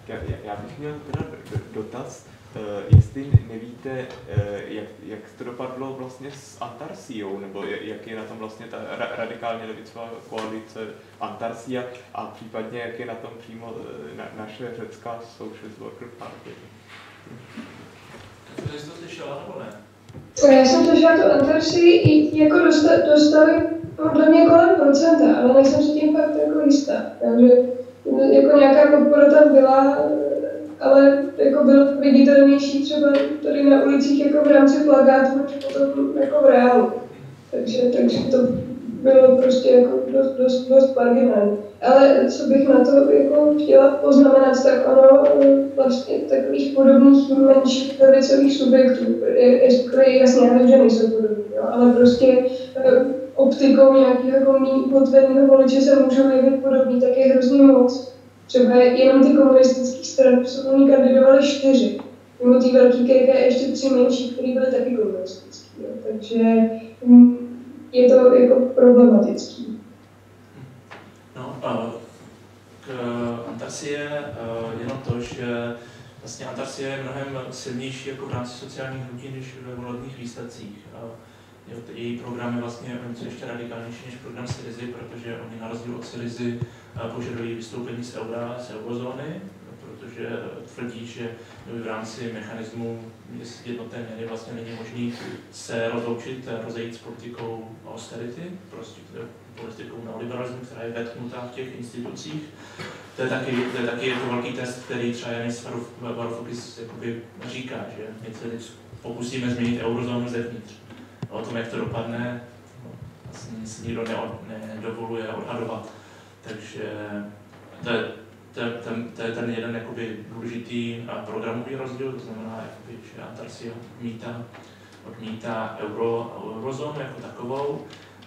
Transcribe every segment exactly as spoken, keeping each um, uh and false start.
Já, já bych měl teda dotaz, jestli nevíte, jak, jak to dopadlo vlastně s Antarsiou, nebo jak je na tom vlastně ta radikálně levicová koalice Antarsia a případně jak je na tom přímo na, naše řecká Socialist Worker Party. To jsi to slyšela, nebo ne? Já jsem slyšela tu Antarsii jako dostali, dostali podle mě kolem procenta, ale nejsem si tím fakt jako jistá. Takže jako nějaká podpora tam byla, ale jako bylo viditelnější třeba tady na ulicích jako v rámci plakátů, než potom jako v reálu. Takže, takže to bylo prostě jako dost, dost, dost marginální. Ale co bych na to jako chtěla poznamenat, tak ono vlastně takových podobných menších levicových subjektů, je, je jasně, já vím, že nejsou podobní, jo, ale prostě optikou nějakého jako mý odvedného voliče se můžou jevit podobný, tak je hrozně moc. Třeba jenom ty komunistické strany v Sokolní kandidovaly čtyři. Mimo té velké K K ještě tři menší, které byly taky komunistické. Takže je to jako problematický. No, k Antarsii je jenom to, že vlastně Antarsie je mnohem silnější jako v rámci sociálních hnutí než ve volebních výsledcích. Její program je vlastně něco ještě radikálnější než program Syrizy, protože oni na rozdíl od Syrizy požadují vystoupení z eura, z eurozóny, protože tvrdí, že v rámci mechanismu jednotné měny vlastně není možné se rozloučit, rozejít s politikou austerity, prostě politikou neoliberalismu, která je vetknutá v těch institucích. To je taky, to je taky jako velký test, který třeba Janis Varoufakis říká, že my se teď pokusíme změnit eurozónu zevnitř. O tom, jak to dopadne, vlastně nic nikdo nedovoluje odhadovat. Takže to je, to, je, ten, to je ten jeden jakoby důležitý programový rozdíl, to znamená, jakoby, že Antarsia odmítá, odmítá euro, eurozónu jako takovou.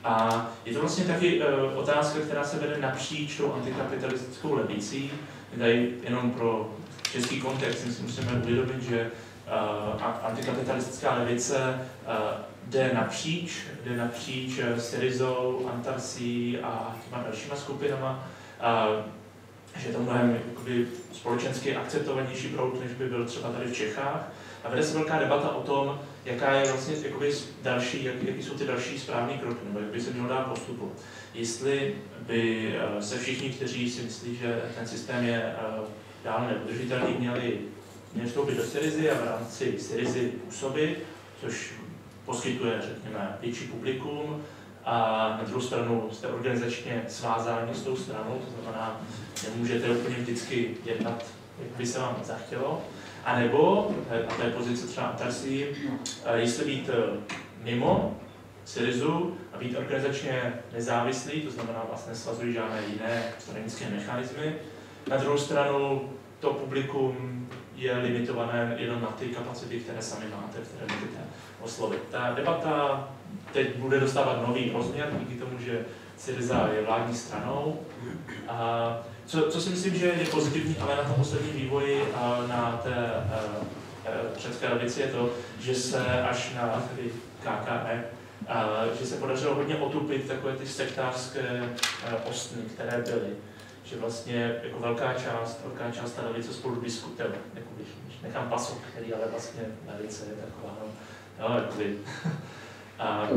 A je to vlastně taky uh, otázka, která se vede napříč tou antikapitalistickou levicí. Tady jenom pro český kontext si musíme uvědomit, že uh, antikapitalistická levice uh, jde napříč, jde napříč Syrizou, Antarsií a těma dalšíma skupinama, a že je to mnohem jakoby, společensky akceptovanější proud, než by byl třeba tady v Čechách. A vede se velká debata o tom, jaká je vlastně jakoby, další, jak, jaký jsou ty další správné kroky, nebo jak by se mělo dát postupu. Jestli by se všichni, kteří si myslí, že ten systém je dále neudržitelný, měli, měli vstoupit do Syrizy a v rámci Syrizy působit, což poskytuje, řekněme, větší publikum, a na druhou stranu jste organizačně svázáni s tou stranou, to znamená, nemůžete úplně vždycky jednat, jak by se vám zachtělo. A nebo, a to je pozice třeba Antarsii, jestli být mimo Syrizu a být organizačně nezávislý, to znamená vlastně svazují žádné jiné stranické mechanismy. Na druhou stranu to publikum je limitované jenom na ty kapacity, které sami máte, které můžete oslovit. Ta debata teď bude dostávat nový rozměr díky tomu, že Syriza je vládní stranou. A co, co si myslím, že je pozitivní, ale na tom posledním vývoji a na té řecké levici je to, že se až na tedy K K E, a, že se podařilo hodně otupit takové ty sektářské ostny, které byly. Že vlastně jako velká část, velká část té levice spolu diskutuje, jako když, když nechám PASOK, který ale vlastně levice je taková, no, jo, jakoby. A,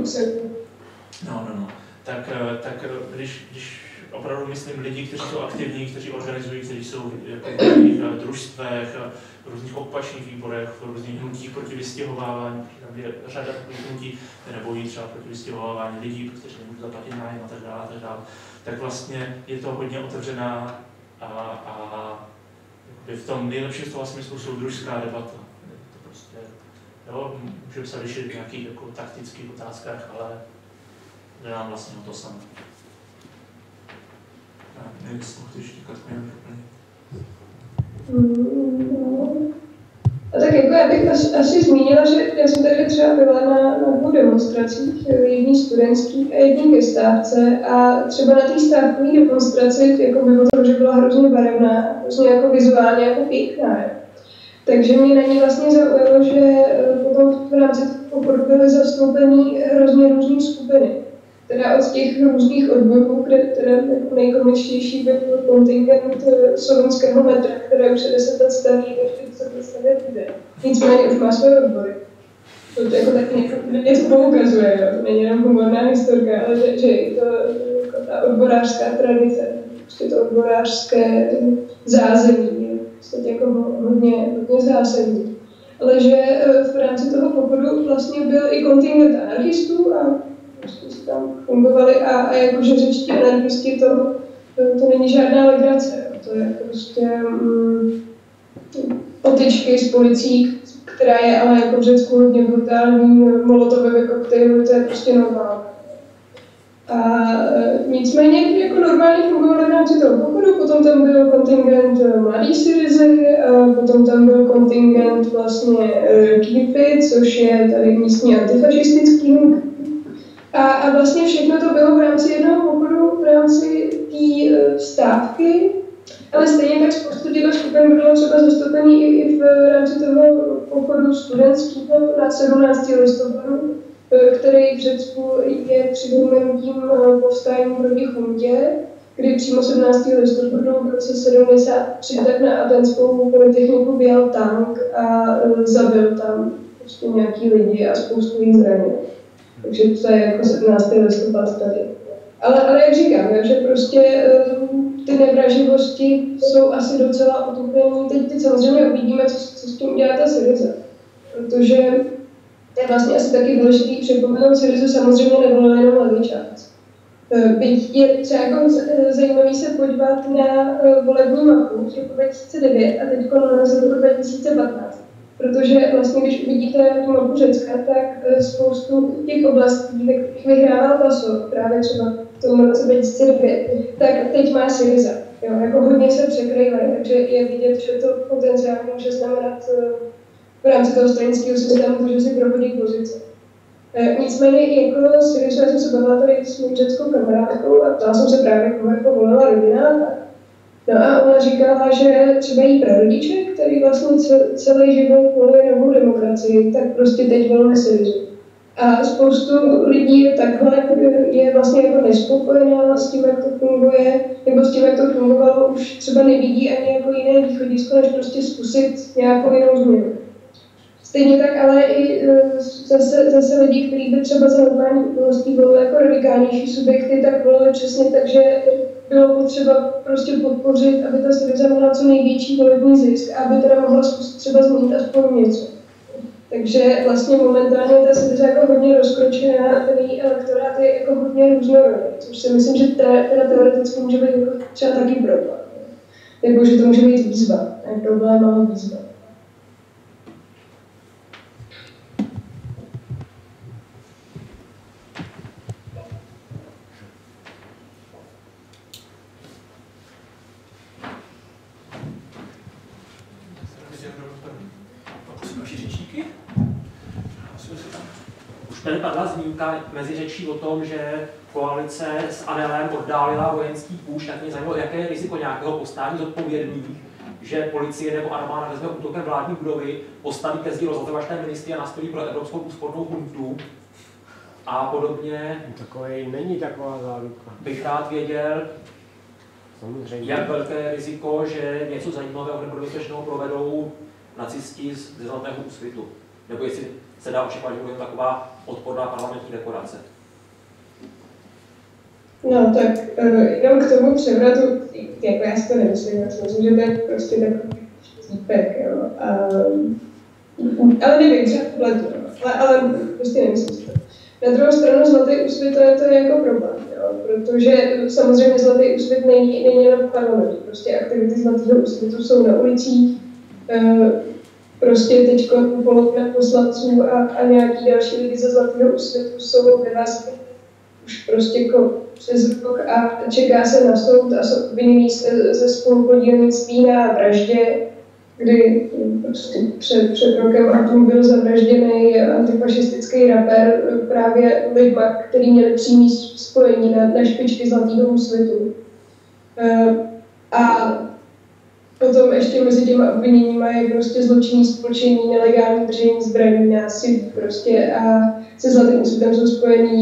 no, no, no. Tak, tak když, když opravdu myslím lidi, kteří jsou aktivní, kteří organizují, kteří jsou v různých družstvech, v různých okupačních výborech, v různých hnutích proti vystěhovávání, tam je řada takových hnutí, které bojí třeba proti vystěhovávání lidí, kteří nemůžou zaplatit nájem a tak dále, a tak dále. Tak vlastně je to hodně otevřená a, a v tom nejlepším slova smyslu soudružská debata. To prostě, jo, můžeme se lišit v nějakých jako taktických otázkách, ale jde nám vlastně o to samé. Nevím, jestli chceš říkat nějak mm, A tak jako já bych asi, asi zmínila, že já jsem tady třeba byla na, na dvou demonstracích, jedný studentských a jedný ke stávce, a třeba na té stávkové demonstraci jako bylo to, že byla hrozně barevná, hrozně jako vizuálně jako pěkná. Takže mě na ní vlastně zaujalo, že potom v rámci pochodu byly zastoupeny hrozně různé skupiny. teda od těch různých odborů, kde teda jako nejkomičtější byl kontingent slovenského metra, které už se deset let staví, takže se to stavět bude. Nicméně už má své odbory. To, to jako taky něco poukazuje, jo? To není jenom humorná historka, ale že, že je to jako ta odborářská tradice, prostě to odborářské zázemí je prostě jako hodně, hodně zásadní. Ale že v rámci toho pochodu vlastně byl i kontingent anarchistů a prostě si tam fungovali a, a jakože řečtí anarchisti to, to, to není žádná legrace, jo? To je prostě mm, potyčky s policií, která je ale jako v Řecku hodně brutální, molotovové koktejly, to je prostě normální. A e, nicméně jako normálně fungovali v rámci toho pochodu, potom tam byl kontingent Mladý Syrizy, a potom tam byl kontingent vlastně e, Kipy, což je tady místní antifašistický hnutí. A, a vlastně všechno to bylo v rámci jednoho pochodu, v rámci té e, stávky, ale stejně tak spoustu těchto skupin bylo třeba zastoupený i, i v rámci toho pochodu studentského na sedmnáctého listopadu, který v Řecku je připomenutím povstání proti chuntě, kdy přímo sedmnáctého listopadu v roce sedmdesát tři tak na Atenskou polytechniku vyjel tank a zabil tam prostě nějaký lidi a spoustu jich zranil. Takže to je jako sedmnáctého listopad tady. Ale, ale jak říkám, že prostě ty nevraživosti jsou asi docela otupení. Teď, teď samozřejmě uvidíme, co, co s tím udělá ta Syriza. Protože to je vlastně asi taky důležitý připomenout, Syrizu samozřejmě nebylo jenom levičák. Byť je třeba jako zajímavý se podívat na volební mapu z roku dva tisíce devět a teď z roku dva tisíce patnáct. Protože vlastně, když uvidíte tu mapu Řecka, tak spoustu těch oblastí, ve kterých vyhrával Pasok, právě třeba v tom roce dva tisíce devět, tak teď má Syriza. Jo, jako hodně se překrývají, takže je vidět, že to potenciálně může znamenat v rámci toho stranického systému, že si prohodí pozice. E, nicméně jako Syrizu, já jsem se bavila tady s mou řeckou kamarádkou a ptala jsem se právě, koho jako volila rodina. Tak. No a ona říkala, že třeba jí prarodiče, který vlastně celý život volili novou demokracii, tak prostě teď volili Syrizu. A spoustu lidí je takhle, je vlastně jako nespokojená s tím, jak to funguje, nebo s tím, jak to fungovalo, už třeba nevidí ani jako jiné východisko, než prostě zkusit nějakou jinou změnu. Stejně tak ale i zase, zase lidi, kteří by třeba za normální okolností volili jako radikálnější subjekty, tak volili přesně tak, že bylo potřeba prostě podpořit, aby ta Syriza měla co největší volební zisk a aby teda mohla zkusit třeba změnit aspoň něco. Takže vlastně momentálně ta Syriza jako hodně rozkročená a ten její elektorát je jako hodně různorodý, což si myslím, že teda teoreticky může být jako třeba taky problém. Nebo že to může být výzva, ne problém, ale výzva. Tady padla zmínka mezi řečí o tom, že koalice s Anelem oddálila vojenský půšť, tak mě zajímalo, jaké je riziko nějakého postání zodpovědných, že policie nebo armáda vezme útokem vládní budovy, postaví ke zdi rozhodovačné ministry a nastolí pro Evropskou úspornou chuntu a podobně. Takové není taková záruka. Bych rád věděl, samozřejmě, jak velké riziko, že něco zajímavého nebo nebezpečného provedou nacisti ze Zlatého úsvitu. Nebo jestli se dá očekávat, že bude taková odporná parlamentní dekorace. No tak uh, jenom k tomu převratu, jako já si to nemyslím, já si myslím, že to je prostě takový típek, jo. Uh, ale nevím, třeba pletu, ale, ale prostě nemyslím si to. Na druhou stranu Zlatý úsvit, to je, to je jako problém, jo, protože samozřejmě Zlatý úsvit není, není jenom v parlamentu, prostě aktivity Zlatého úsvitu jsou na ulicích, uh, prostě teď polovina poslanců a, a nějaký další lidi ze Zlatého úsvitu jsou ve vazbě už prostě jako přes rok a čeká se na soud a jsou obvinění ze, ze spolupodílnictví na vraždě, kdy prostě před, před rokem a tím byl zavražděný antifašistický rapper právě lidma, který měli přímý spojení na, na špičky Zlatého úsvitu. Uh, a potom ještě mezi těma obviněníma je prostě zločinný spolčení, nelegální držení zbraní, násilí prostě a se Zlatým úsvitem jsou spojení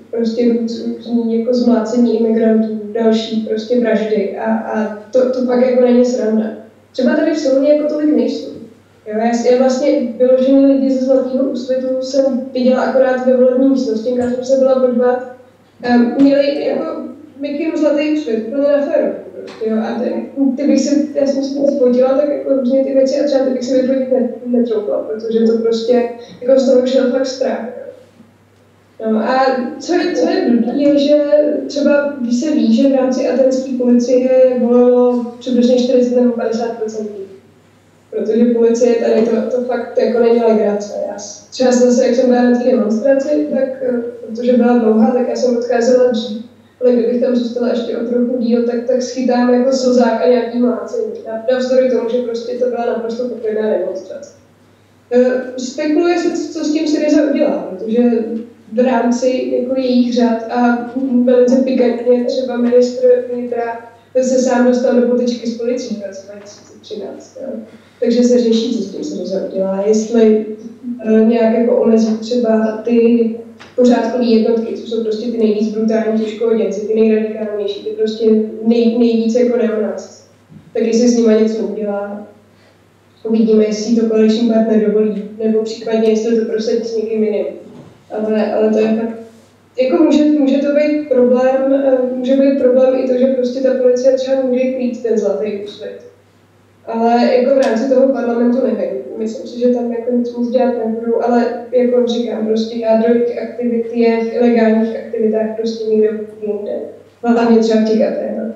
prostě různý jako zmlácení imigrantů, další prostě vraždy a, a to, to pak jako není sranda. Třeba tady v Soluni jako tolik nejsou. Jo, já, já vlastně vyložený lidi ze Zlatého Úsvitu jsem viděla akorát ve volební místnosti, kam jsem se byla podívat. Um, měli jako mikinu Zlatý Úsvit, úplně na féru. Jo, a ty, ty bych si, já jsem si to spodila, tak jako různě ty věci a třeba ty bych si vyfotit ne, netroufla, protože to prostě, jako z toho šel fakt strach. No a co je, co je blbý, je, že třeba když se ví, že v rámci aténské policie volilo přibližně čtyřicet nebo padesát procent. Protože policie tady to, to fakt jako není legrace. Já třeba zase, jak jsem byla na té demonstraci, tak protože byla dlouhá, tak já jsem odcházela dřív. Ale kdybych tam zůstala ještě o trochu díl, tak, tak schytám jako slzák a nějaký mlácení. Navzdory tomu, že prostě to byla naprosto pokojná demonstrace. Spekuluje se, co s tím Syriza udělá, protože v rámci jako jejich řad a velice pikantně třeba ministr vnitra se sám dostal do potyčky s policií v roce dva tisíce třináct. Jo. Takže se řeší, co s tím Syriza udělá. Jestli uh, nějak jako omezí třeba ty pořádkové jednotky, co jsou prostě ty nejvíc brutální těžkohoděnci, ty nejradikálnější, ty prostě nej, nejvíc jako neonáci. Tak jestli s nimi něco udělá, uvidíme, jestli to koaliční partner dovolí, nebo případně jestli to prosadí s někým jiným. Ale, ale to je fakt, jako může, může to být problém, může být problém i to, že prostě ta policie třeba může krýt ten Zlatý Úsvit. Ale jako v rámci toho parlamentu nevím. Myslím si, že tam jako nic moc dělat nebudou, ale jako říkám, prostě jádro těch aktivit je v ilegálních aktivitách prostě někde jinde. Hlavně třeba v těch Aténách.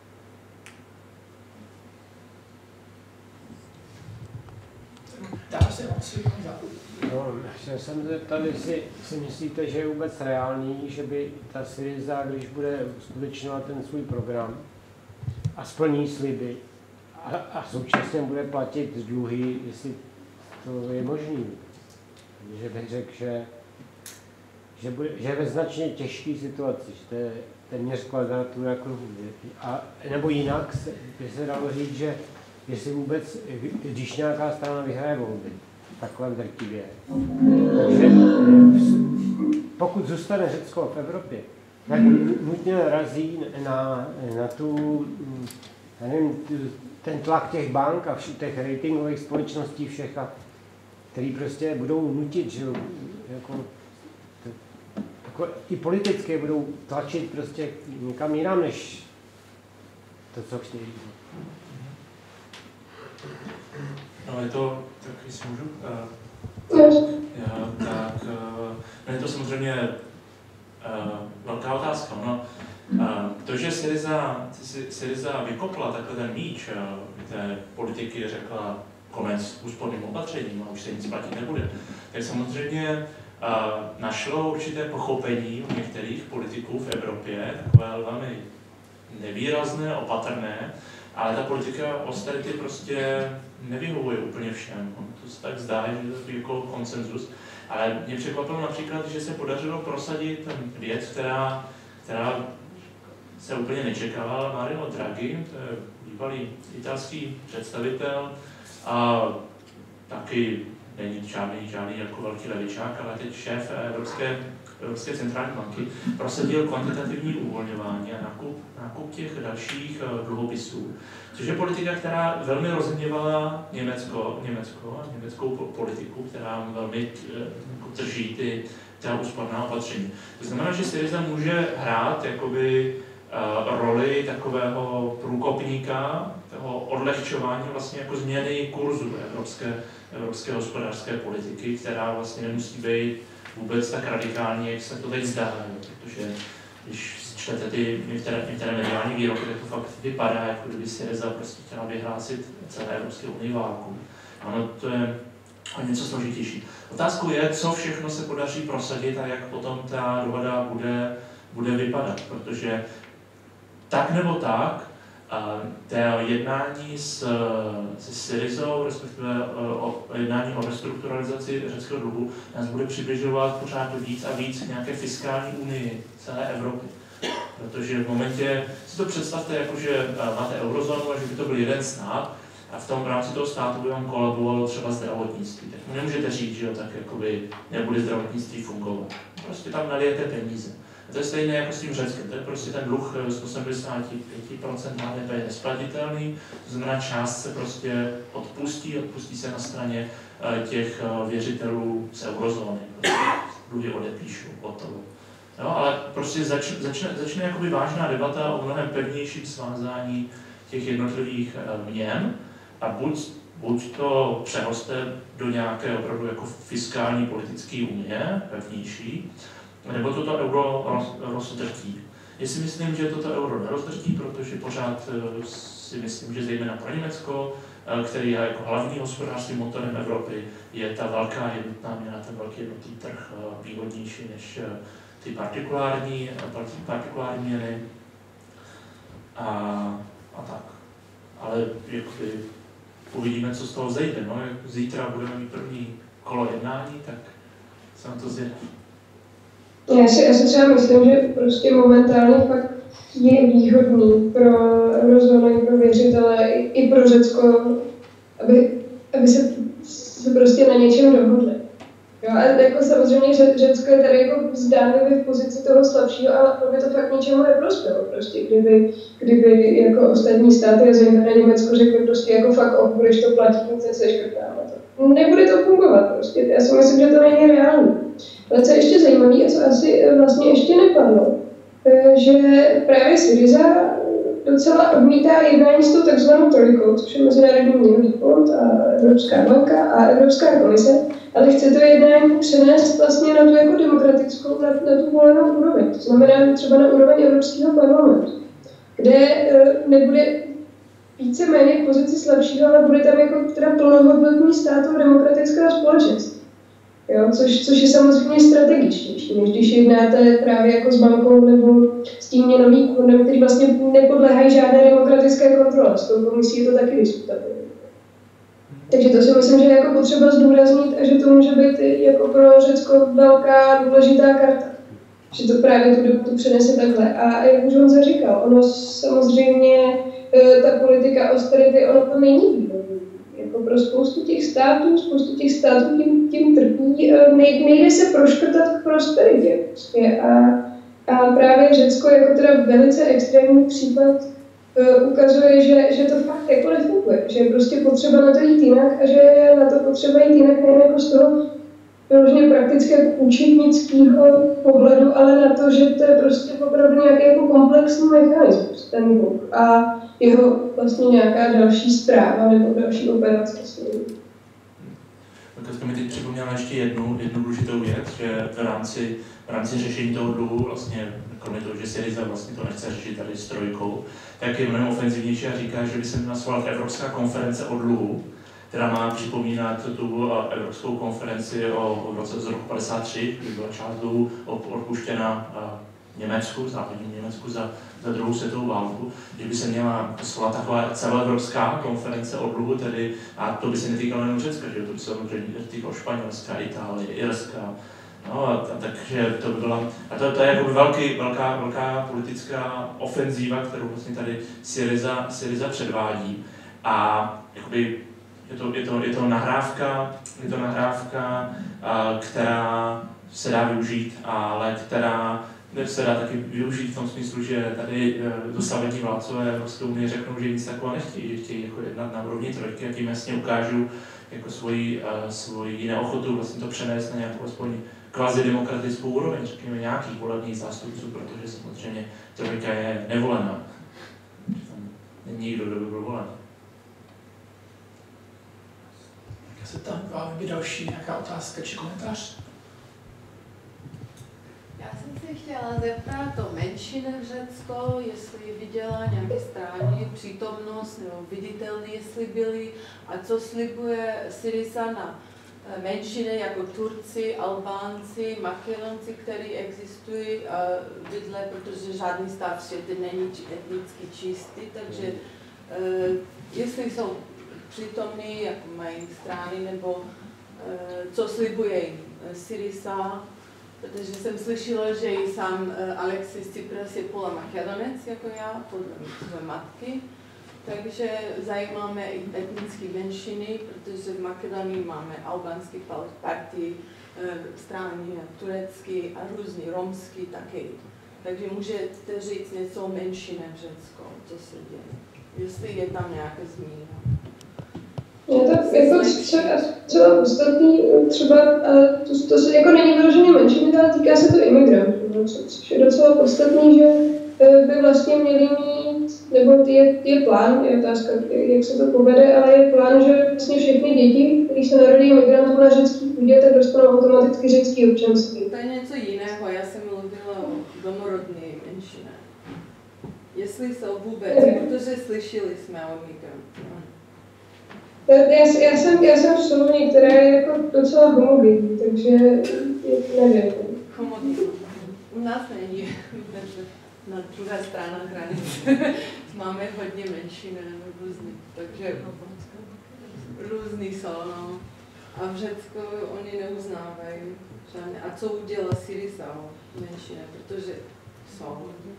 No, chtěl jsem zeptat, jestli si myslíte, že je vůbec reálný, že by ta Syriza, když bude uskutečňovat ten svůj program a splní sliby a, a současně bude platit dluhy, jestli to je možné. Že bych řekl, že, že, bude, že je ve značně těžké situaci, že to je téměř kvadratura kruhu. A nebo jinak se, by se dalo říct, že jestli vůbec, když nějaká strana vyhraje volby, takovém drtivě. Takže pokud zůstane Řecko v Evropě, tak nutně narazí na, na tu, já nevím, ten tlak těch bank a všech těch ratingových společností všech, a který prostě budou nutit, že jako, to, jako i politické budou tlačit prostě někam jinam, než to, co chtějí. No je to, tak jestli můžu, uh, já, tak uh, je to samozřejmě uh, velká otázka. No, uh, to, že Syriza, Syriza vykopla takhle ten míč uh, té politiky, řekla konec úsporným opatřením a už se nic platit nebude, tak samozřejmě uh, našlo určité pochopení u některých politiků v Evropě, takové velmi nevýrazné, opatrné, ale ta politika austerity prostě nevyhovuje úplně všem. To se tak zdá, že je jako konsenzus. Ale mě překvapilo například, že se podařilo prosadit věc, která, která se úplně nečekala. Mario Draghi, to je bývalý italský představitel a taky není žádný, žádný jako velký levičák, ale teď šéf Evropské, Evropské centrální banky prosadil kvantitativní uvolňování a nákup, nákup těch dalších dluhopisů. Což je politika, která velmi rozhněvala Německo, Německo a německou politiku, která velmi drží ty, ta úsporná opatření. To znamená, že Syriza může hrát jakoby uh, roli takového průkopníka, toho odlehčování vlastně jako změny kurzu evropské, evropské hospodářské politiky, která vlastně nemusí být vůbec tak radikální, jak se to teď zdá, protože když čtete ty některé, některé mediální výroky, tak to fakt vypadá, jako kdyby Syriza prostě chtěla vyhlásit celé Evropské unii válku. Ano, to je o něco složitější. Otázkou je, co všechno se podaří prosadit a jak potom ta dohoda bude, bude vypadat, protože tak nebo tak, to jednání s, se Syrizou, respektive o jednání o restrukturalizaci řeckého dluhu, nás bude přibližovat pořád víc a víc k nějaké fiskální unii celé Evropy. Protože v momentě, si to představte, jako že máte eurozónu a že by to byl jeden stát a v tom v rámci toho státu by vám kolabovalo třeba zdravotnictví. Tak nemůžete říct, že jo, tak jakoby nebude zdravotnictví fungovat. Prostě tam nalijete peníze. to je stejné jako s tím Řeckem, to je prostě ten dluh sto sedmdesát pět procent H D P je nesplatitelný, to znamená část se prostě odpustí, odpustí se na straně těch věřitelů z eurozóny, prostě dluhy odepíšu, hotovo. Jo, ale prostě začne, začne, začne jakoby vážná debata o mnohem pevnějším svázání těch jednotlivých měn a buď, buď to přeroste do nějaké opravdu jako fiskální politické unie, pevnější, nebo toto euro roz, rozdrtí. Já si myslím, že toto euro nerozdrtí, protože pořád si myslím, že zejména pro Německo, který je jako hlavní hospodářským motorem Evropy, je ta velká jednotná měna, ten velký jednotný trh výhodnější než ty partikulární, partikulární měny a, a tak. Ale jakoby, uvidíme, co z toho zejde. No, jak zítra budeme mít první kolo jednání, tak se na to zjede. Já si, já si třeba myslím, že prostě momentálně fakt je výhodný pro eurozónu, pro věřitele i, i pro Řecko, aby, aby se, se prostě na něčem dohodli. Jo, a jako samozřejmě Řecko je tady jako zdánlivě v pozici toho slabšího, ale by to fakt ničemu neprospělo. Prostě, kdyby, kdyby jako ostatní státy a zejména Německo řekli prostě jako fakt o, budeš to platit, nic se seškrtáme to. Nebude to fungovat prostě. Já si myslím, že to není reálné. Ale co je ještě zajímavé a co asi vlastně ještě nepadlo, že právě Syriza docela odmítá jednání s tou takzvanou trojkou, což je Mezinárodní měnový fond a Evropská banka a Evropská komise, ale chce to jednání přenést vlastně na tu jako demokratickou, na, na tu volenou úroveň. To znamená třeba na úroveň Evropského parlamentu, kde nebude víceméně v pozici slabšího, ale bude tam jako teda plnohodnotný státu demokratického společenství. Jo, což, což je samozřejmě strategičtější, než když jednáte právě jako s bankou nebo s tím měnovým fondem, který vlastně nepodléhají žádné demokratické kontrole. S tou komisí je to taky diskutabilní. Takže to si myslím, že je jako potřeba zdůraznit a že to může být jako pro Řecko velká důležitá karta. Že to právě tu debatu přenese takhle. A jak už Honza říkal, ono samozřejmě ta politika austerity, ono to není výhodné. Jako pro spoustu těch států, spoustu těch států tím, tím trpí, nejde se proškrtat k prosperitě. Prostě. A, a právě Řecko jako teda velice extrémní případ uh, ukazuje, že, že to fakt jako nefunguje, že je prostě potřeba na to jít jinak a že je na to potřeba jít jinak nejen jako z toho vyloženě praktického účetnického pohledu, ale na to, že to je prostě opravdu nějaký jako komplexní mechanismus, ten dluh. A jeho vlastně nějaká další zpráva nebo další operace. Tak to mi teď připomněla ještě jednu, jednu důležitou věc, že v rámci, v rámci řešení toho dluhu, vlastně kromě toho, že Syriza vlastně to nechce řešit tady s trojkou, tak je mnohem ofenzivnější a říká, že by se měla svolat Evropská konference o dluhu, která má připomínat tu Evropskou konferenci o, o roce z roku padesát tři, kdy byla část dluhu odpuštěna Německu, západním Německu za, za druhou světovou válku, že by se měla svolat taková celoevropská konference o dluhu, tedy, a to by se netýkalo jenom Řecka, že to by se samozřejmě týkalo Španělska, Itálie, Irska. No a, a takže to by byla, a to, to je jako velký, velká, velká politická ofenzíva, kterou vlastně tady Syriza, Syriza předvádí. A jakoby je to, je to, je to nahrávka, je to nahrávka, a, která se dá využít, ale která se dá taky využít v tom smyslu, že tady dosavadní vládcové Evropské unie řeknou, že nic takového nechtějí, že chtějí jako jednat na úrovni trojky a tím jasně ukážou jako svoji, uh, svoji neochotu vlastně to přenést na nějakou aspoň kvazi-demokratickou úroveň, řekněme nějakých volebních zástupců, protože samozřejmě trojka je nevolená. Tam není nikdo, kdo by byl volen. Já se tam vám by další nějaká otázka či komentář? Já jsem se chtěla zeptat o menšiny v Řecko, jestli viděla nějaké strany přítomnost nebo viditelné, jestli byly a co slibuje Syriza na menšiny jako Turci, Albánci, Makedonci, kteří existují v bydle, protože žádný stát v světě není etnicky čistý, takže jestli jsou přítomní, jako mají strany, nebo co slibuje Syriza. Protože jsem slyšela, že i sám Alexis Tsipras je půl Makedonec, jako já, podle své matky. Takže zajímáme i etnické menšiny, protože v Makedonii máme albánské partii, strany turecké a různý romský taky. Takže můžete říct něco o menšině v Řecku, co se děje, jestli je tam nějaké změna. Je to jako třeba, třeba podstatný, třeba, ale to, to se jako není vyloženě menšiny, ale týká se to imigrantů, což je docela podstatný, že by vlastně měli mít, nebo je, je plán, je otázka, jak se to povede, ale je plán, že vlastně všechny děti, které se narodí imigrantů na řecký půdě, tak dostanou automaticky řecký občanství. To je něco jiného, já jsem mluvila o domorodné menšině. Jestli jsou vůbec, protože slyšeli jsme o migrantů. Já, já, jsem, já jsem v Soloně, která je jako docela homogenní, takže nevím. Homogenní. U nás není. Na druhé straně hranice máme hodně menšiny různý, takže různý jsou, no. A v Řecku oni neuznávají žádné. A co udělá Syriza o menšině, protože jsou.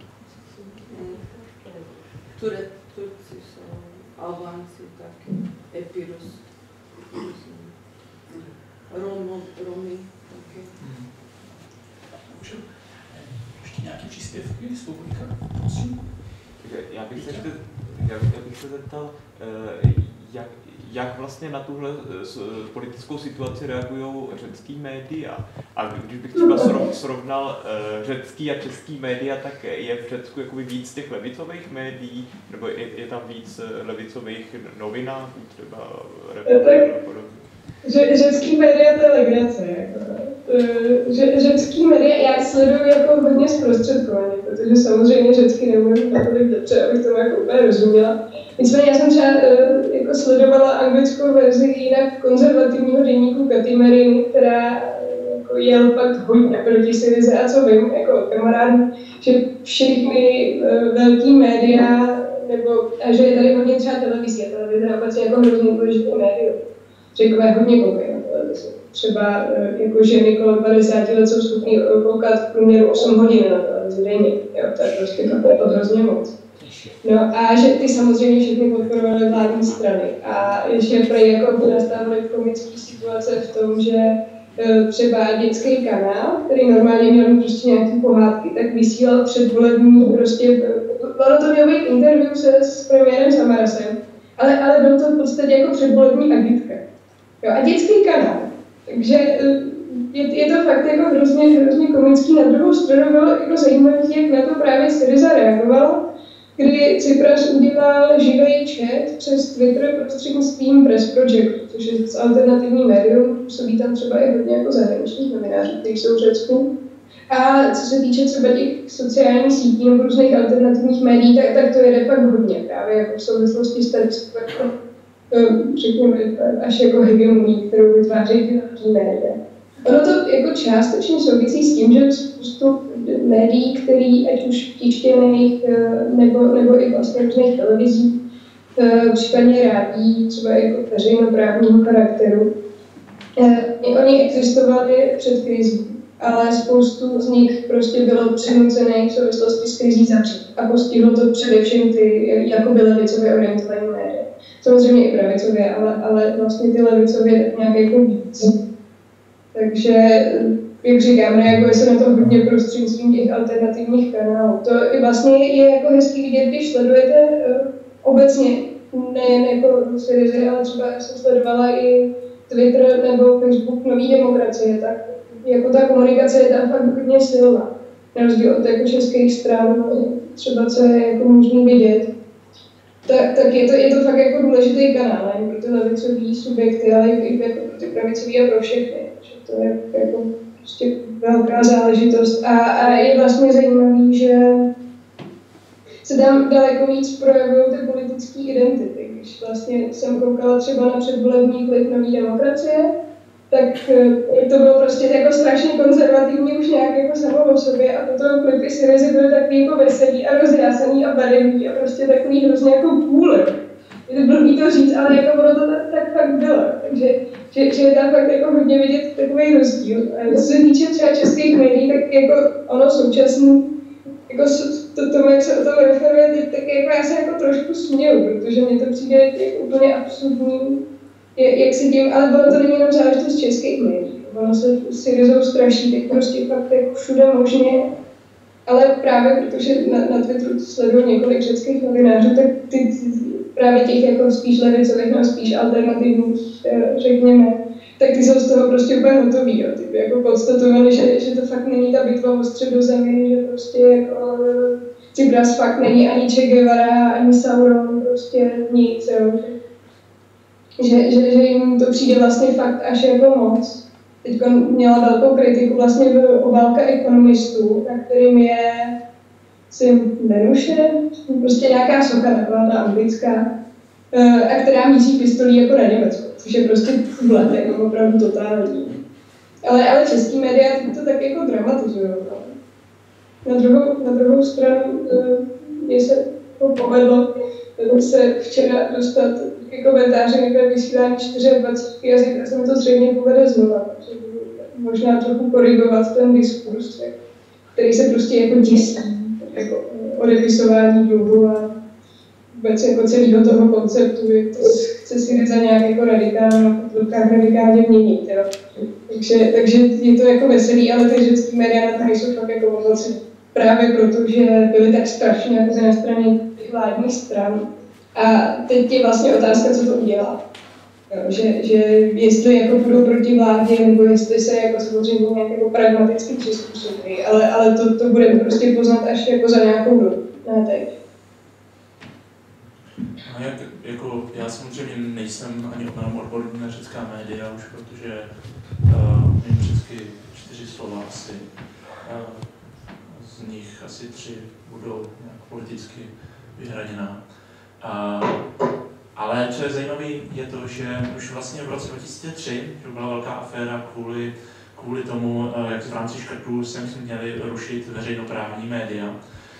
Ture, Turci jsou, Albánci taky, Epirus, Romo, Romy taky. Ještě nějaký příspěvky z publika, prosím? Já bych se, ještě, já, já bych se zeptal, jak, jak vlastně na tuhle politickou situaci reagují řecký média. A když bych třeba srovnal řecký a český média, tak je v Řecku jakoby víc těch levicových médií, nebo je, je tam víc levicových novinářů, třeba Reportér a podobně. Řecký média to je legrace, jako. Že, řecký média já sleduju jako hodně zprostředkovaně, protože samozřejmě řecky nemůžu natolik dobře, abych tomu jako úplně rozuměla. Nicméně já jsem třeba jako sledovala anglickou verzi jinak konzervativního deníku Katimerin, která jako jel fakt hodně proti Syrize a co vím, jako kamarádů, že všechny velký média, nebo, a že je tady hodně třeba televizí, a televize je obecně jako hrozně důležité médium. Řekové hodně koukají na televizi. Třeba jako ženy kolem padesáti let jsou schopný koukat v průměru osm hodin na televizi denně. Jo, to je prostě to hrozně moc. No a že ty samozřejmě všechny podporovaly vládní strany. A ještě prej jako nastavili komické situace v tom, že třeba dětský kanál, který normálně měl prostě nějaký pohádky, tak vysílal předvolební prostě, bylo to mělo být interview se s premiérem Samarasem, ale, ale bylo to v podstatě jako předvolební agitka. Jo, a dětský kanál. Takže je, je to fakt jako hrozně, hrozně komický. Na druhou stranu bylo jako zajímavé, jak na to právě Syriza reagovala, kdy Tsipras udělal živý chat přes Twitter prostřednictvím Press Projectu, což je alternativní médium, působí tam třeba i hodně jako zahraničních novinářů, kteří jsou v Řecku. A co se týče třeba těch sociálních sítí nebo různých alternativních médií, tak, tak to jede fakt hodně právě jako v souvislosti s tady řekněme, až jako hegemonii, kterou vytvářejí ty hlavní média. Ono to jako částečně souvisí s tím, že spoustu médií, který ať už tištěných nebo, nebo i vlastně různých televizí, případně rádí, třeba jako veřejnoprávního charakteru, oni existovali před krizí, ale spoustu z nich prostě bylo přinucených v souvislosti s krizí zavřít. A postihlo to především ty jakoby levicově orientované média. Samozřejmě i pravicově, ale, ale vlastně ty levicově tak nějak jako víc. Takže, jak říkám, reaguje se na to hodně prostřednictvím těch alternativních kanálů. To i vlastně je jako hezký vidět, když sledujete uh, obecně, nejen jako Syrizy, ale třeba jsem sledovala i Twitter nebo Facebook Nový demokracie, tak jako ta komunikace je tam fakt hodně silná. Na rozdíl od jako českých stran, třeba co je jako možný vidět. Tak, tak je, to, je to fakt jako důležitý kanál, ne pro ty levicový subjekty, ale i jako pro ty pravicový a pro všechny. Že to je jako prostě velká záležitost. A, a je vlastně zajímavý, že se tam daleko víc projevují ty politické identity. Když vlastně jsem koukala třeba na předvolební klip Nový demokracie, tak to bylo prostě jako strašně konzervativní už nějak jako samo o sobě a potom klipy Syrizy byly takový jako veselý a rozjásaný a barevný a prostě takový hrozně jako cool. Je to blbý to říct, ale jako ono to tak, tak fakt bylo. Takže že, že je tam fakt jako hodně vidět takový rozdíl. A co se týče třeba českých médií, tak jako ono současný, jako to, tomu, jak se o tom referuje teď, tak jako já se jako trošku směju, protože mně to přijde jako úplně absurdní. Jak se tím, ale ono to není jenom záležitost českých médií. Ono se Syrizou straší teď prostě fakt jako všude možně. ale právě protože na, na Twitteru sleduju několik řeckých novinářů, tak ty, ty právě těch jako spíš levicových, no spíš alternativních, řekněme, tak ty jsou z toho prostě úplně hotový, jo. Ty jako konstatovali, že, že to fakt není ta bitva o středozemi, že prostě jako Tsipras fakt není ani Che Guevara, ani Sauron, prostě nic, jo. Že, že, že jim to přijde vlastně fakt až jako moc. Teď měla velkou kritiku vlastně obálka ekonomistů, na kterým je Sim Benuše, prostě nějaká socha taková ta anglická, a která míří pistolí jako na Německo, což je prostě vhled, jako opravdu totální. Ale, ale český média to tak jako dramatizují. Na druhou, na druhou stranu mně se povedlo se včera dostat ke komentáři ve vysílání dvacet čtyři a zítra se mi to zřejmě povede znova, takže budu možná trochu korigovat ten diskurs, který se prostě jako děsí, jako odepisování dluhu a vůbec jako celého toho konceptu, jak to chce si za nějak jako radikálně, radikálně měnit, jo. Takže, takže je to jako veselý, ale ty řecký média na to nejsou fakt jako moci. Právě proto, že byly tak strašně jako na straně těch vládních stran. A teď je vlastně otázka, co to udělá. Jo, že, že jestli jako půjdou proti vládě, nebo jestli se jako samozřejmě nějak jako pragmaticky přizpůsobí, ale, ale to, to budeme prostě poznat až jako za nějakou dobu, ne teď. A jak, jako, já samozřejmě nejsem ani opravdu odborný na řecká média, už protože uh, vím vždycky čtyři slova asi. Uh, z nich asi tři budou nějak politicky vyhraněná. Uh, ale co je zajímavé, je to, že už vlastně v roce dva tisíce tři, že byla velká aféra kvůli, kvůli tomu, uh, jak v rámci škrtů se měli rušit veřejnoprávní média.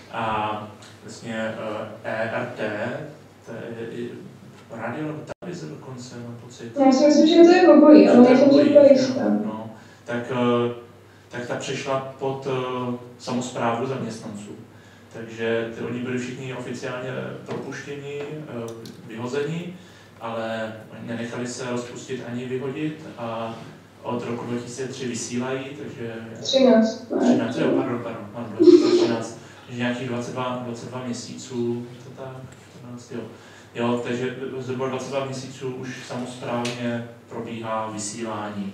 A vlastně uh, E R T, to je rádio nebo televize dokonce, mám pocit. Já si myslím, že to je obojí, ale nejsem si to jistá. No, tak, uh, tak ta přešla pod uh, samosprávu zaměstnanců. Takže ty, oni byli všichni oficiálně propuštěni, uh, vyhozeni, ale nenechali se rozpustit ani vyhodit a od roku dva tisíce tři vysílají, takže... třináct. třináct, jo, pardon, pardon, pardon, dva tisíce třináct, takže nějakých dvacet dva, dvacet dva měsíců, to tak, čtrnáct, jo. Jo, takže zhruba dvacet dva měsíců už samosprávně probíhá vysílání.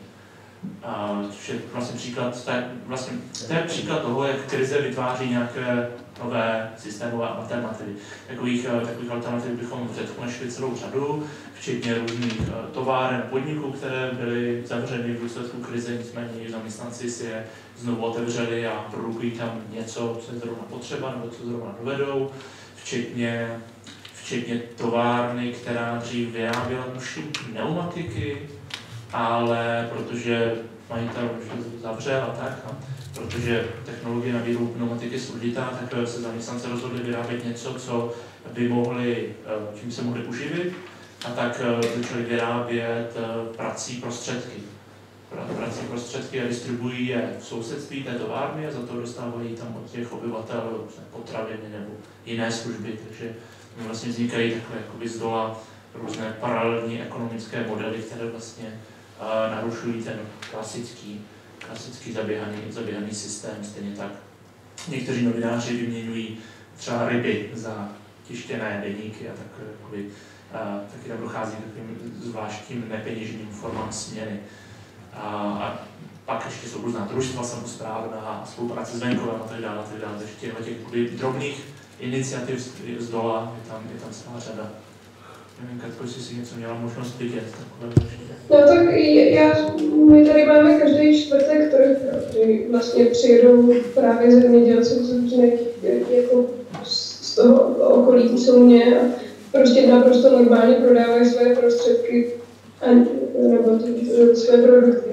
A což je vlastně příklad, to je, vlastně, to je příklad toho, jak krize vytváří nějaké nové systémové alternativy. Takových, takových alternativ bychom v Řecku našli celou řadu, včetně různých továren, podniků, které byly zavřeny v důsledku krize, nicméně zaměstnanci si je znovu otevřeli a produkují tam něco, co je zrovna potřeba, nebo co zrovna dovedou, včetně, včetně továrny, která dřív vyráběla pneumatiky, ale protože majitel už zavřel a tak, a protože technologie na výrobu pneumatiky je složitá, tak se zaměstnanci rozhodli vyrábět něco, co by mohli, čím se mohli uživit, a tak začali vyrábět prací prostředky. Prací prostředky a distribuují je v sousedství té továrny a za to dostávají tam od těch obyvatel potraviny nebo jiné služby, takže vlastně vznikají takové jakoby z dola různé paralelní ekonomické modely, které vlastně uh, narušují ten klasický, klasický zaběhaný, zaběhaný systém. Stejně tak někteří novináři vyměňují třeba ryby za tištěné deníky a tak, jakoby, uh, taky tam dochází k takovým zvláštním nepeněžním formám směny. Uh, a pak ještě jsou různá družstva samosprávná, spolupráce s venkovem a tak dále, a tak dále. Takže těchto těch drobných iniciativ z dola je tam, je tam celá řada. Nevím, Katko, jestli jsi něco měla možnost vidět. No tak já, my tady máme každý čtvrtek trh, kdy vlastně přijedou právě zemědělci z jako z toho okolí Soumě a prostě naprosto normálně prodávají své prostředky a, nebo ty, své produkty.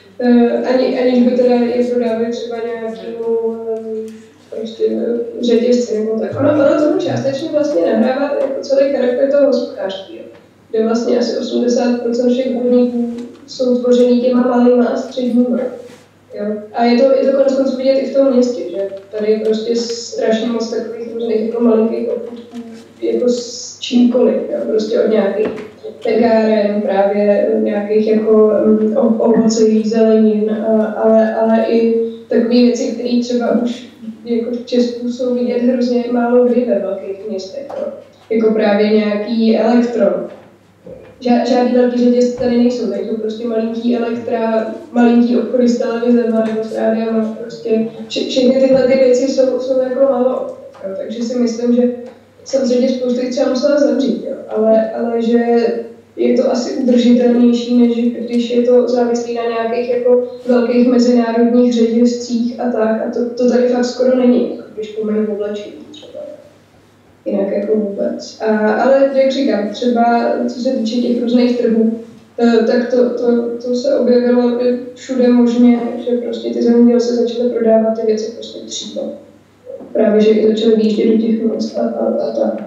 Ani, aniž by teda je prodávali třeba nějakému prostě řetězci nebo tak. Ono, ono tomu částečně vlastně nahrává jako celý charakter toho hospodářství, kde vlastně asi osmdesát procent všech podniků jsou tvořený těma malýma a středníma. Jo. A je to, je to konec konců vidět i v tom městě, že tady je prostě strašně moc takových různých jako malinkých obchodků, jako s čímkoliv, jo. Prostě od nějakých pekáren, právě nějakých jako um, ovocí, zelenin, ale, ale i takové věci, které třeba už jako v Česku jsou vidět hrozně málo kdy ve velkých městech. No. Jako právě nějaký elektro. Žádný velký řetězce tady nejsou, tady jsou prostě malinký elektra, malinký obchody s televizema nebo s rádiem, prostě vše, všechny tyhle ty věci jsou, jsou jako malo. Jo. Takže si myslím, že samozřejmě spoustu jich třeba musela zavřít, jo. Ale, ale že je to asi udržitelnější, než když je to závislý na nějakých jako velkých mezinárodních řetězcích a tak. A to, to tady fakt skoro není, když pomenu oblečení třeba. Jinak jako vůbec. A, ale jak říkám, třeba co se týče těch různých trhů, tak to, to, to se objevilo všude možně, že prostě ty zemědělci začaly prodávat ty věci prostě přímo. Právě, že i začaly výjíždět do těch měst a, a, a tak.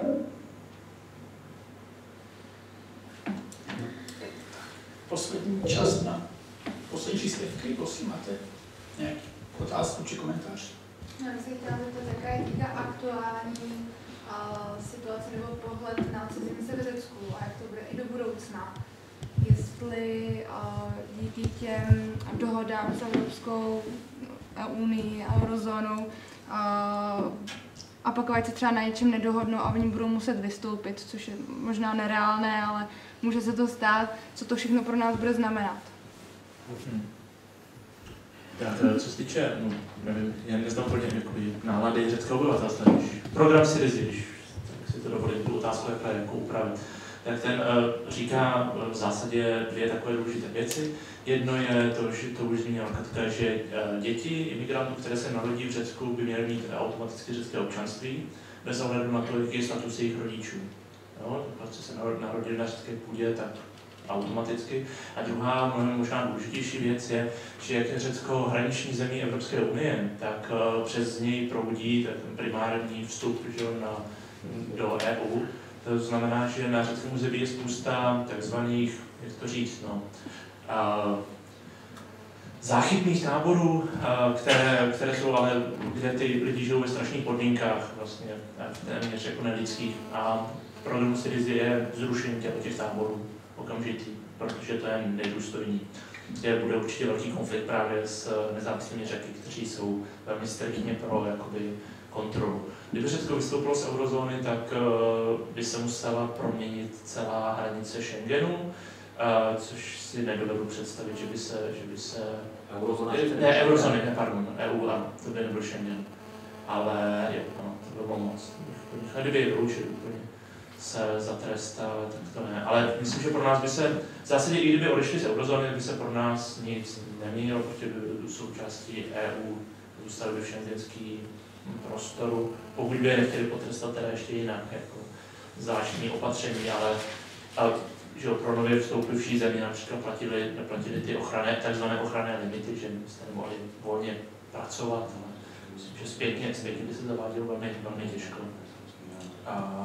Poslední čas na poslední příspěvky, prosím, máte nějaký otázku či komentář? Já bych se chtěla zeptat, jaká je teďka aktuální uh, situace nebo pohled na cizince v Řecku a jak to bude i do budoucna. Jestli uh, díky těm dohodám s Evropskou unii a eurozónou uh, a pokud se třeba na něčem nedohodnou a oni budou muset vystoupit, což je možná nereálné, ale může se to stát, co to všechno pro nás bude znamenat. Hmm. Tak co se týče, no, nevím, já neznám úplně jakoby, nálady řeckého obyvatelstva, když program Syrizy, když tak si to dovolím, tu otázku, jak jako upravit, tak ten uh, říká v zásadě dvě takové důležité věci. Jedno je to, že to už zmínila Katka, že uh, děti imigrantů, které se narodí v Řecku, by měly mít automaticky řecké občanství, bez ohledu na to, jaký je status jejich rodičů. Jo, prostě se narodili na řecké půdě, tak automaticky. A druhá, mnohem možná důležitější věc je, že jak je Řecko hraniční zemí Evropské unie, tak uh, přes něj proudí ten primární vstup že, na, do E U. To znamená, že na řeckém území je spousta takzvaných, jak to říct, no, uh, záchytných táborů, uh, které, které jsou ale, kde ty lidi žijou ve strašných podmínkách, vlastně, téměř jako nelidských. A program Syrizy je zrušení těch táborů okamžitý, protože to je nedůstojný. Kde bude určitě velký konflikt právě s nezávislými Řeky, kteří jsou velmi striktně pro jakoby, kontrolu. Kdyby Řecko vystoupilo z eurozóny, tak uh, by se musela proměnit celá hranice Schengenu, uh, což si nedovedu představit, že by se... Že by se Eurozóna? Ne, eurozóny, ne, pardon, E U, ano, to by nebyl Schengen. Ale jo, no, to by bylo moc. Kdyby je vyloučili úplně se zatrestá, tak to ne. Ale myslím, že pro nás by se, v zásadě i kdyby odešli z eurozóny, by se pro nás nic neměnilo, protože by byly součástí E U, zůstaly by v schengenském prostoru, pokud by je nechtěli potrestat teda ještě jinak, jako zvláštní opatření, ale, ale že pro nově vstoupivší země například platili, neplatili ty ochranné, takzvané ochranné limity, že jste nemohli volně pracovat, ale myslím, že zpětně, zpětně by se zavádělo velmi, velmi těžko. A,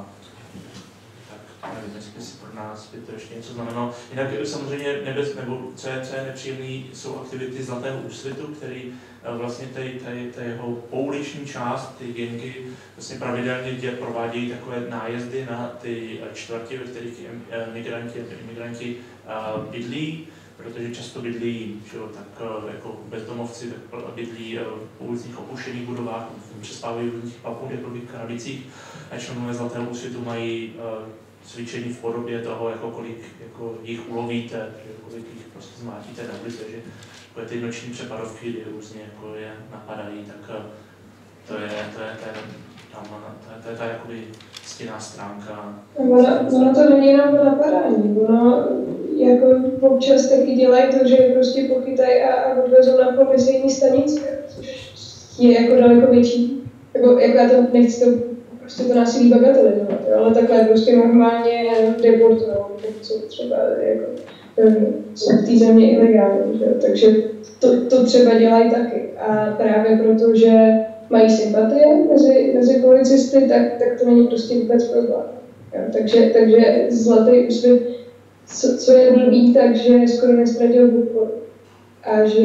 tak nevím, jestli si pro nás by to ještě něco znamenalo. Jinak samozřejmě nebez, nebo co je, co je nepříjemný, jsou aktivity Zlatého úsvitu, který vlastně tady, tady, tady jeho pouliční část, ty gengy, vlastně pravidelně dět provádějí takové nájezdy na ty čtvrti, ve kterých migranti, migranti bydlí, protože často bydlí, že, tak jako bezdomovci bydlí v ulicích opuštěných budovách, přespávají v různých papoudekových krabicích a členové Zlatého úsvitu mají cvičení v podobě toho, jako kolik jako jich ulovíte, kolik jich prostě zmátíte na ulici, že ty noční přepadovky, kdy různě jako je napadají, tak to je, to je, to je, tam, to je, to je ta jakoby stinná stránka. Ono, ono to není jenom napadání, ono jako občas taky dělají to, že prostě pochytají a, a odvezou na policejní stanice, což je jako daleko větší, jako, jako já to nechci to prostě to násilí bagatelizovat, ale takhle prostě normálně deportujou, co třeba jako jsou v té země ilegální, takže to, to třeba dělají taky. A právě proto, že mají sympatie mezi, mezi policisty, tak, tak to není prostě vůbec problém. Jo, takže, takže Zlatý úsvit, co, co je blbý, takže skoro neztratil podporu. A že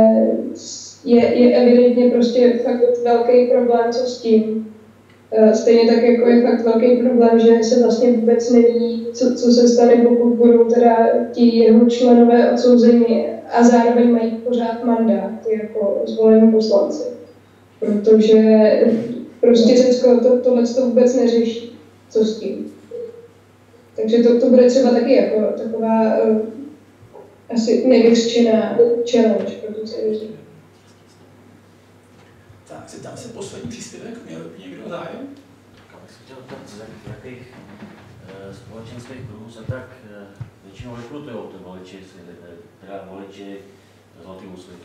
je, je evidentně prostě fakt velký problém, co s tím. Stejně tak jako je fakt velký problém, že se vlastně vůbec neví, co, co se stane, pokud budou teda ti jeho členové odsouzeni a zároveň mají pořád mandát jako zvolení poslanci. protože prostě Řecko to, tohle to vůbec neřeší, co s tím. Takže to, to bude třeba taky jako taková uh, asi nevyřčená challenge pro tu Syrizu. Tak, se tam se poslední příspěvek, měl by někdo zájem? Já bych se chtěl ptat, z jakých e, společenských kruhů se tak e, většinou rekrutují ty voliči, teda voliči Zlatého Úsvitu.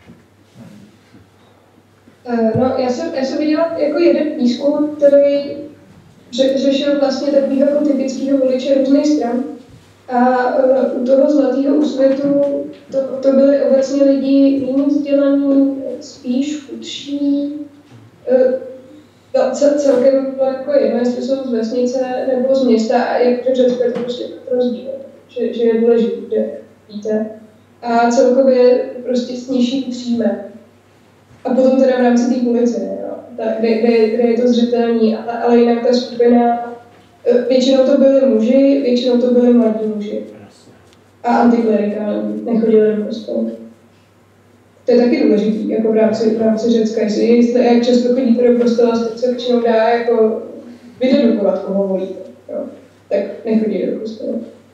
Uh, no, já jsem, já jsem viděla jako jeden výzkum, který ře, řešil vlastně takového jako typického voliče různých stran. A uh, u toho Zlatého Úsvitu to, to byly obecně lidi méně vzdělaní, spíš chudší. Uh, celkem bylo jako jedno, jestli jsou z vesnice nebo z města, a jak to Řecko je to prostě rozdíl, že, že je důležité, kde víte. A celkově prostě s nižším příjmem. A potom teda v rámci té policie, jo, ta, kde, kde, kde je to zřetelný, ale, ale jinak ta skupina, většinou to byli muži, většinou to byli mladí muži. A antiklerikální, nechodili do kostela. To je taky důležitý, jako v rámci, v rámci Řecka, jestli, jestli jak často chodíte do kostela, tak se většinou dá jako vydedukovat, koho volíte, jo. Tak nechodí do kostela.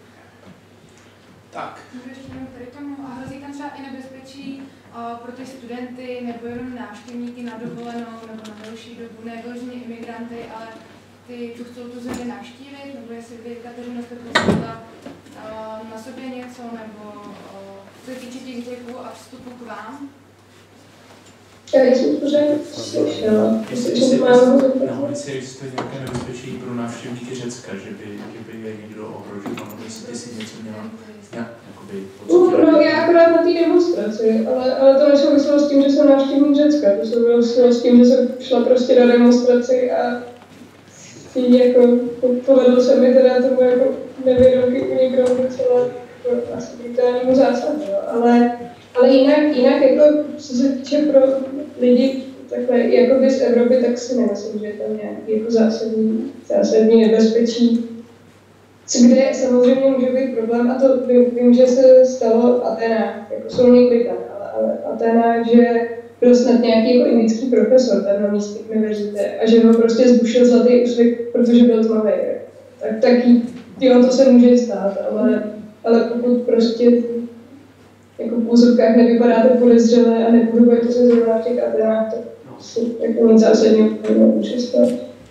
Tak. Můžu ještě jenom tady tomu, a hrozí tam třeba i nebezpečí uh, pro ty studenty, nebo jenom návštěvníky na dovolenou, nebo na delší dobu, ne vyloženě imigranty, ale ty, co chcou tu zemi navštívit, nebo jestli vy, Kateřino, jste prosila uh, na sobě něco, nebo uh, co se týče těch řeků a vstupu k vám? Já jsem pořád slyšela. Jestli existuje nějaké nebezpečí pro návštěvníky Řecka, že by, že by je někdo ohrožoval, nebo jestli ty si něco měla jakoby pocitila? No, já akorát na té demonstraci, ale, ale to nesouviselo s tím, že jsem návštěvník Řecka. To souviselo s tím, že jsem šla prostě na demonstraci a jako povedlo se mi teda tomu jako nevědomky unikrát docela jako asi brutálnímu zásahu, ale Ale jinak, jinak jako, co se týče pro lidi takhle jakoby z Evropy, tak si nemyslím, že je tam nějaký jako zásadní, zásadní nebezpečí. Kde samozřejmě může být problém, a to vím, že se stalo v Atenách, jako jsou několika, ale, ale v Atenách, že byl snad nějaký jako indický profesor tam na místní univerzitě a že ho prostě zbušil Zlatý Úsvit, protože byl tmavý. Tak, tak jo, to se může stát, ale, ale pokud prostě jako v úzovkách nevypadáte podezřelé a nepodobujete se zrovna v těch Atenách, tak si jako nic zásadního nemůže stát.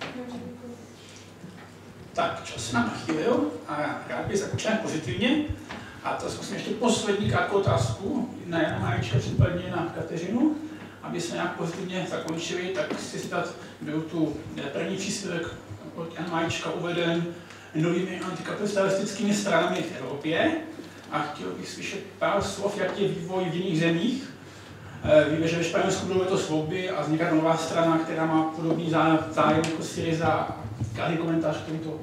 Tak, čas se nám nachýlil a rád bych zakončil pozitivně. A to zkusím ještě poslední krátkou otázku na Jana Máječka, případně na Kateřinu. Aby jsme nějak pozitivně zakončili, tak chci si dát, byl tu první příspěvek od Jana Máječka uveden novými antikapitalistickými stranami v Evropě. A chtěl bych slyšet pár slov, jak je vývoj v jiných zemích. Víme, že ve Španělsku budou letos volby a vzniká nová strana, která má podobný zájem jako Syriza. Jaký komentář k tomuto?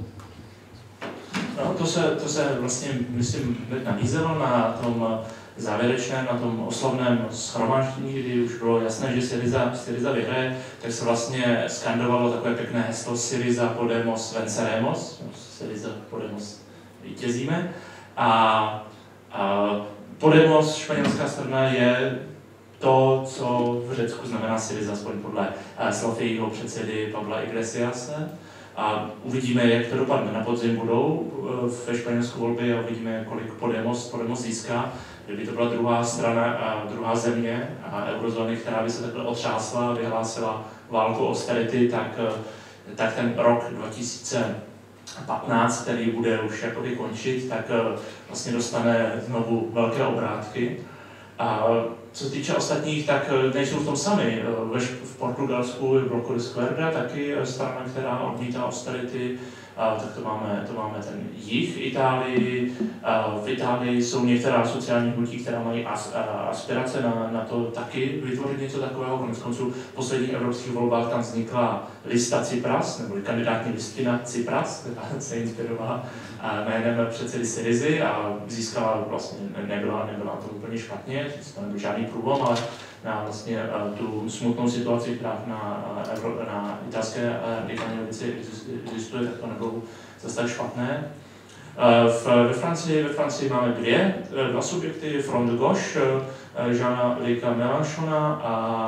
No, to se, to se vlastně, myslím, nabízelo na tom závěrečném, na tom oslavném shromáždění, kdy už bylo jasné, že Syriza, Syriza vyhraje, tak se vlastně skandovalo takové pěkné heslo Syriza Podemos venceremos, Syriza Podemos vítězíme. A, a Podemos, španělská strana, je to, co v Řecku znamená Syriza, aspoň podle slov jejího předsedy Pabla Iglesiase. A uvidíme, jak to dopadne. Na podzim budou ve Španělsku volby a uvidíme, kolik Podemos, Podemos získá. Kdyby to byla druhá strana a druhá země a eurozóny, která by se takhle otřásla a vyhlásila válku austerity, tak, tak ten rok dva tisíce patnáct, který bude už jakoby končit, tak vlastně dostane znovu velké obrátky. A co se týče ostatních, tak nejsou v tom sami. V Portugalsku je Bloco de Esquerda, taky strana, která odmítá austerity, tak to máme, to máme ten jih Itálii. V Itálii jsou některá sociální hnutí, která mají as, aspirace na, na to taky vytvořit něco takového. Konec konců v posledních evropských volbách tam vznikla lista Tsipras, nebo kandidátní listina Tsipras, která se inspirovala jménem předsedy Syrizy a získala vlastně, nebyla, nebyla to úplně špatně, to nebyl žádný průlom, ale na vlastně tu smutnou situaci, která na, na italské radikální levici existuje, tak to nebylo zase tak špatné. V, ve, Francii, ve Francii máme dvě, dva subjekty, Front de Gauche, Jeana-Luca Mélenchona a,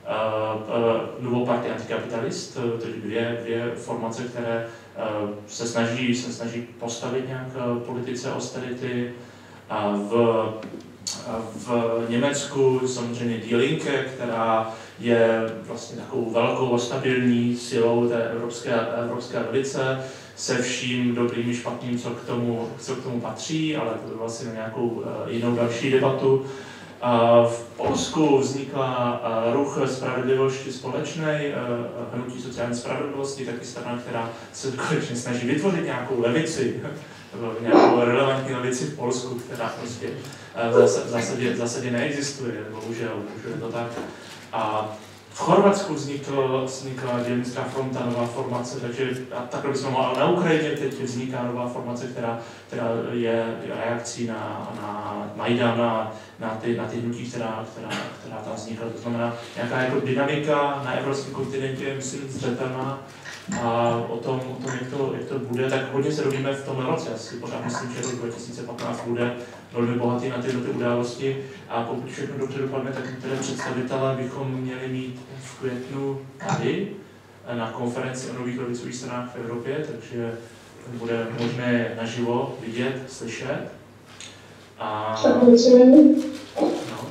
Nouveau Parti Antikapitalist, tedy dvě, dvě formace, které se snaží, se snaží postavit nějak politice austerity. V, v Německu samozřejmě Die Linke, která je vlastně takovou velkou stabilní silou té evropské, evropské levice, se vším dobrým i špatným, co k tomu, co k tomu patří, ale to je vlastně na nějakou jinou další debatu. V Polsku vznikla ruch spravedlivosti společné, hnutí sociální spravedlnosti, taky strana, která se konečně snaží vytvořit nějakou levici, nějakou relevantní levici v Polsku, která prostě v zásadě, v zásadě neexistuje, bohužel, bohužel je to tak. A v Chorvatsku vznikl, vznikla Dělnická fronta, nová formace, takže a takhle bychom mohli, na Ukrajině teď vzniká nová formace, která, která je reakcí na, na Majdan, na, na, ty, na ty hnutí, která, která, která tam vznikla. To znamená, nějaká jako dynamika na evropském kontinentě je, myslím, zřetelná. A o tom, o tom jak, to, jak to bude, tak hodně se dovíme v tomhle roce. Já si pořád myslím, že rok dva tisíce patnáct bude velmi bohatý na tyhle ty události a pokud všechno dobře dopadne, tak některé představitele bychom měli mít v květnu tady na konferenci o nových levicových stranách v Evropě, takže bude možné naživo vidět, slyšet. A... No.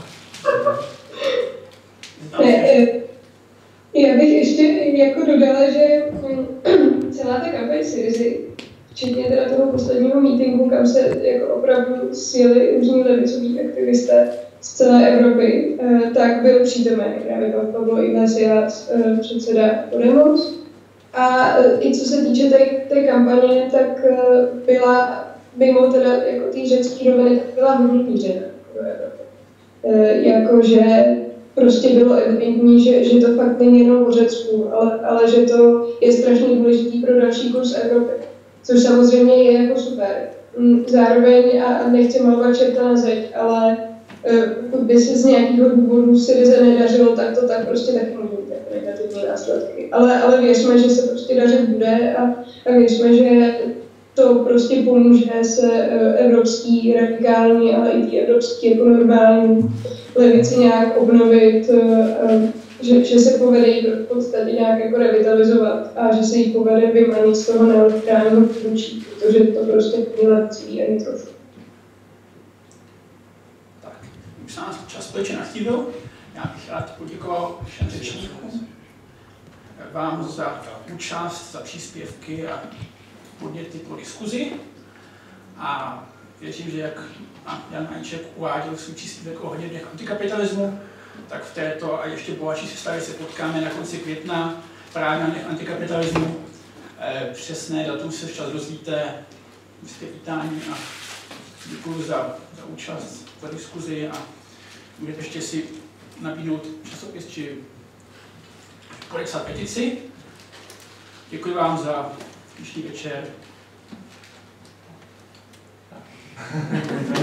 Já bych ještě jako dodala, že celá ta kampaň Syrizy, včetně teda toho posledního mítinku, kam se jako opravdu sjeli různí levicoví aktivisté z celé Evropy, tak byl přítomen právě Pablo Iglesias, předseda Podemos. A i co se týče té, té kampaně, tak byla mimo teda jako té řecké roviny, tak byla hodně mířena do Evropy. Jakože prostě bylo evidentní, že, že to fakt není jenom o Řecku, ale, ale že to je strašně důležitý pro další kurz Evropy. Což samozřejmě je jako super. Zároveň, a nechci malovat čerta na zeď, ale pokud by se z nějakého důvodu Syrize nedařilo, tak to tak prostě taky může být jako negativní následky. Ale, ale věřme, že se prostě dařit bude a, a věřme, že to prostě pomůže se evropský radikální, ale i ty evropský jako normální levici nějak obnovit, že, že se povede jí v podstatě nějak jako revitalizovat a že se jí povede vymanit z toho neoliberálního půjčí, protože to prostě není levicový ani trošku. Tak, už se nás čas společně nachýlil. Já bych rád poděkoval všem řečníkům, vám za účast, za příspěvky a podněty pro diskuzi. A věřím, že jak Jan Haníček uváděl svůj příspěvek ohledně antikapitalismu, tak v této a ještě bohatší sestavě se potkáme na konci května právě na antikapitalismu. E, přesné datum se včas dozvíte v vítání a děkuji za, za účast, za diskuzi a můžete ještě si nabídnout časopis či podepsat petici. Děkuji vám za dnešní večer.